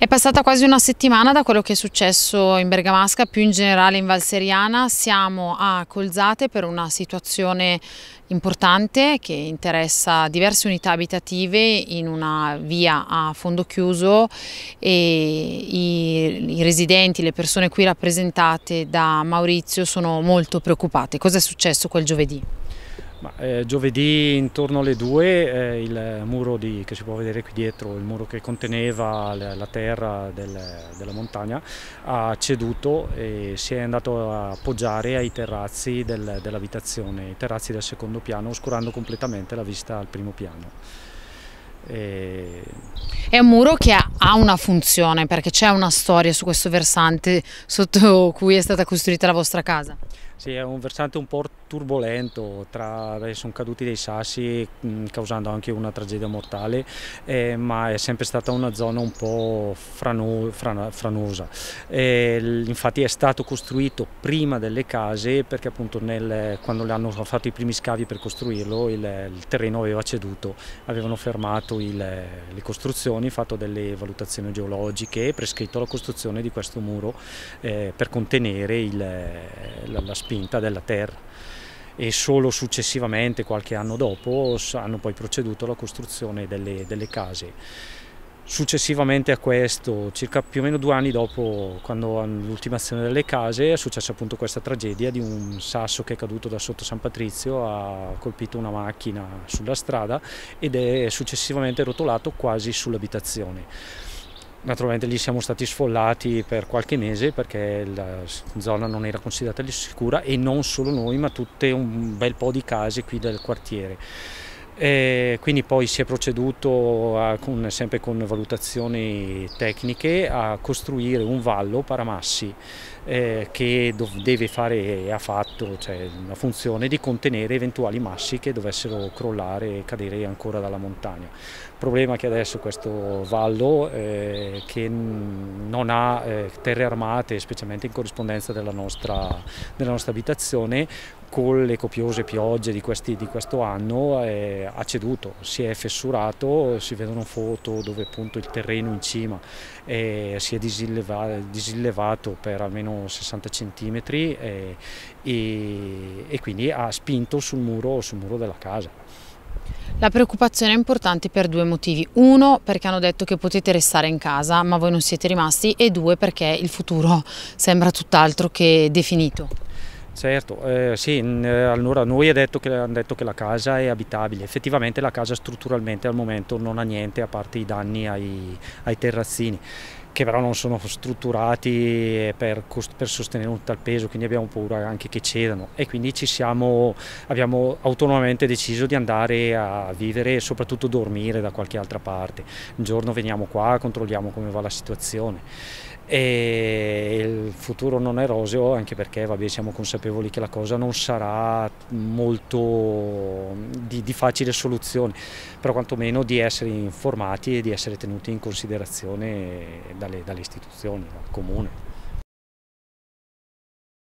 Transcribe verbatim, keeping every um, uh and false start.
È passata quasi una settimana da quello che è successo in Bergamasca, più in generale in Val Seriana. Siamo a Colzate per una situazione importante che interessa diverse unità abitative in una via a fondo chiuso e i, i residenti, le persone qui rappresentate da Maurizio sono molto preoccupate. Cosa è successo quel giovedì? Ma, eh, giovedì intorno alle due eh, il muro di, che si può vedere qui dietro, il muro che conteneva la, la terra del, della montagna, ha ceduto e si è andato a appoggiare ai terrazzi del, dell'abitazione, i terrazzi del secondo piano, oscurando completamente la vista al primo piano. E... È un muro che ha, ha una funzione, perché c'è una storia su questo versante sotto cui è stata costruita la vostra casa. Sì, è un versante un po' turbolento, tra, beh, sono caduti dei sassi mh, causando anche una tragedia mortale, eh, ma è sempre stata una zona un po' frano, frana, franosa. Eh, infatti è stato costruito prima delle case perché appunto nel, quando hanno fatto i primi scavi per costruirlo il, il terreno aveva ceduto, avevano fermato il, le costruzioni, fatto delle valutazioni geologiche e prescritto la costruzione di questo muro eh, per contenere il, la, la spinta della terra. E solo successivamente, qualche anno dopo, hanno poi proceduto alla costruzione delle, delle case. Successivamente a questo, circa più o meno due anni dopo, quando l'ultimazione delle case, è successa appunto questa tragedia di un sasso che è caduto da sotto San Patrizio, ha colpito una macchina sulla strada ed è successivamente rotolato quasi sull'abitazione. Naturalmente lì siamo stati sfollati per qualche mese perché la zona non era considerata sicura e non solo noi ma tutte un bel po' di case qui del quartiere. E quindi poi si è proceduto a, con, sempre con valutazioni tecniche a costruire un vallo paramassi eh, che deve fare e ha fatto, cioè, la funzione di contenere eventuali massi che dovessero crollare e cadere ancora dalla montagna. Il problema è che adesso questo vallo eh, che non ha eh, terre armate, specialmente in corrispondenza della nostra, della nostra abitazione, con le copiose piogge di, questi, di questo anno eh, ha ceduto, si è fessurato, si vedono foto dove appunto il terreno in cima eh, si è disillevato, disillevato per almeno sessanta centimetri eh, e, e quindi ha spinto sul muro, sul muro della casa. La preoccupazione è importante per due motivi: uno, perché hanno detto che potete restare in casa ma voi non siete rimasti, e due, perché il futuro sembra tutt'altro che definito. Certo, eh, sì, allora noi ha detto che, hanno detto che la casa è abitabile, effettivamente la casa strutturalmente al momento non ha niente a parte i danni ai, ai terrazzini, che però non sono strutturati per, per sostenere un tal peso, quindi abbiamo paura anche che cedano e quindi ci siamo, abbiamo autonomamente deciso di andare a vivere e soprattutto dormire da qualche altra parte. Un giorno veniamo qua, controlliamo come va la situazione. E il futuro non è roseo, anche perché vabbè, siamo consapevoli che la cosa non sarà molto di, di facile soluzione, però quantomeno di essere informati e di essere tenuti in considerazione dalle, dalle istituzioni, dal comune.